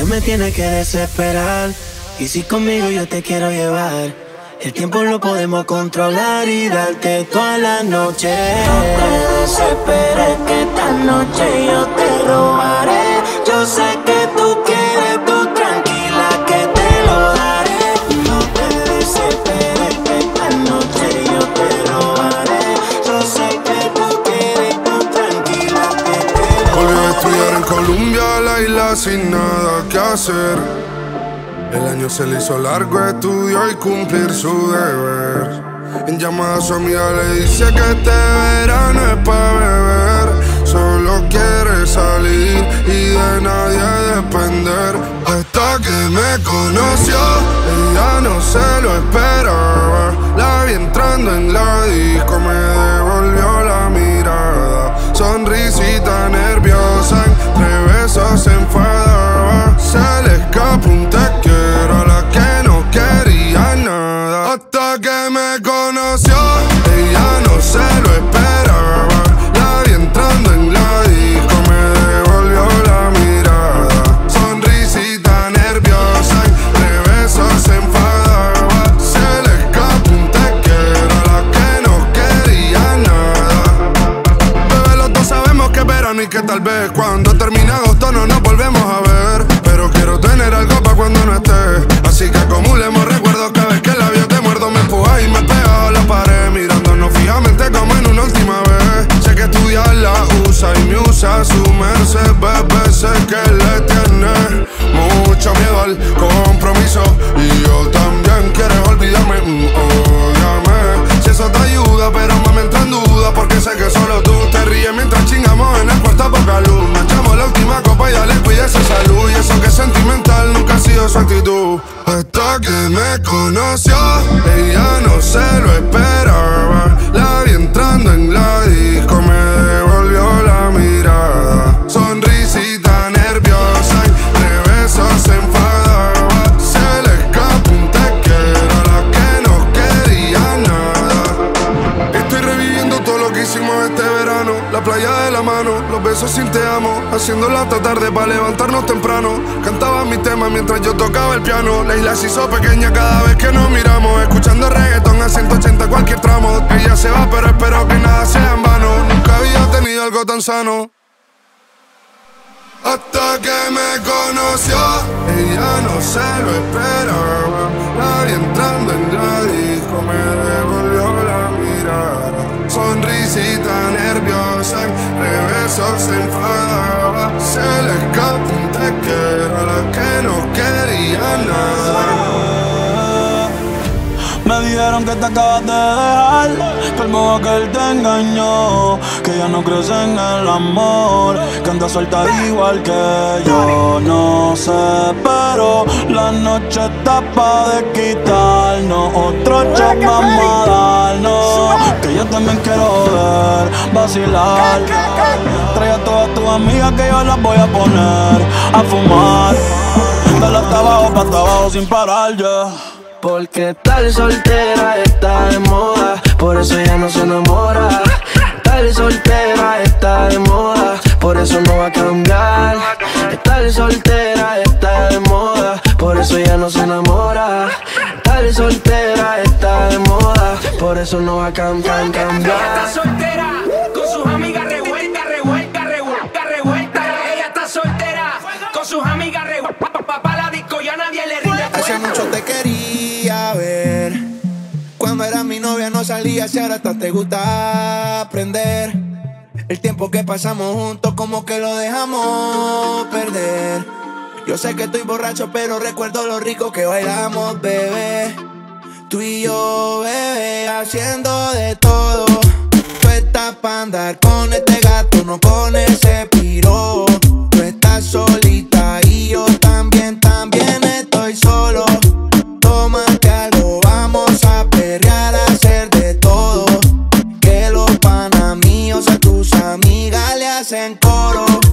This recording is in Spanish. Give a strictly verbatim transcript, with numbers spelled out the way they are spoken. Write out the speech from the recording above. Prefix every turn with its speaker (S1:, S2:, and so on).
S1: me tienes que desesperar. Y si conmigo yo te quiero llevar, el tiempo lo podemos controlar y darte toda la noche.
S2: No te desesperes que esta noche yo te robaré. Yo sé que tú quieres, tú tranquila que te lo daré. No te desesperes que esta noche yo te robaré. Yo sé que tú quieres, tú tranquila que te lo daré.
S3: Volví a estudiar en Colombia, la isla sin nada que hacer. El año se le hizo largo, estudió y cumplir su deber. En llamada a su amiga le dice que este verano es pa' beber. Solo quiere salir y de nadie depender. Hasta que me conoció, ella no se lo esperaba. La vi entrando en la disco, me devolvió la mirada. Sonrisita nerviosa, entre besos se enfadaba. Se le escapó un te quiero a la que no quería nada. Hasta que me conoció, ella no se lo esperaba. La vi entrando en la disco, me devolvió la mirada. Sonrisita nerviosa, entre besos se enfadaba. Se le escapó un te quiero a la que no quería nada. Bebé, los dos sabemos que es verano y que tal vez cuando termine agosto no nos volvemos a ver. Pero quiero tener algo pa' cuando no estés. Así que acumulemos recuerdos cada vez que el labio te muerdo. Me empujas y me pegas a la pared, mirándonos fijamente como en una última vez. Sé que estudiar la usa y me usa su merced. Bebé, sé que le tiene mucho miedo al compromiso. Y yo también, quieres olvidarme, mm, ódiame. Si eso te ayuda, pero más me entra en duda, porque sé que solo tú te ríes mientras chingamos en el cuarto a poca luz. Nos echamos la última copa y dale, cuida esa salud. Y eso que es sentimental nunca ha sido su actitud. Hasta que me conoció, ella no se lo esperaba. La vi entrando en la disco, me devolvió la mirada. Sonrisita nerviosa, entre besos se enfadaba. Se le escapó un te quiero a la que no quería nada. Estoy reviviendo todo lo que hicimos este verano. La playa de la mano, los besos sin te amo. Haciéndola hasta tarde pa' levantarnos temprano. Cantaba mi tema mientras yo tocaba el piano. La isla se hizo pequeña cada vez que nos miramos. Escuchando reggaetón a ciento ochenta cualquier tramo. Ella se va pero espero que nada sea en vano. Nunca había tenido algo tan sano. Hasta que me conoció, ella no se lo esperaba. La vi entrando en la disco, me devolvió la mirada. Sonrisita nerviosa, entre besos se enfadaba. Se le escapó un te quiero a la que no quería nada.
S4: Me dijeron que te acabas de dejar, que el modo que él te engañó, que ya no crees en el amor, que anda suelta igual que yo. No sé, pero la noche está pa' de quitarnos. Otro shot vamos a darnos, que yo también quiero ver vacilar. Trae a todas tus amigas que yo las voy a poner a fumar. Dale hasta abajo, pa' hasta abajo sin parar, yeah.
S2: Porque estar soltera está de moda, por eso ella no se enamora. Estar soltera está de moda, por eso no va a cambiar. Estar soltera está de moda, por eso ella no se enamora. Estar soltera está de moda, por eso no va a cambiar.
S5: Ella está soltera, con sus amigas revuelta, revuelta, revuelta, revuelta. Ella está soltera, con sus amigas revuelta. Papá la disco ya nadie le rinde cuenta.
S6: Hace mucho te quería ver, cuando eras mi novia no salías y ahora hasta te gusta aprender. El tiempo que pasamos juntos como que lo dejamos perder. Yo sé que estoy borracho pero recuerdo lo rico que bailamos, bebé. Tú y yo, bebé, haciendo de todo. Tú estás pa' andar con este gato, no con ese piro. Tú estás solita y yo también, también estoy solo. Tómate algo, vamos a perrear, a hacer de todo. Que los panas míos a tus amigas le hacen coro.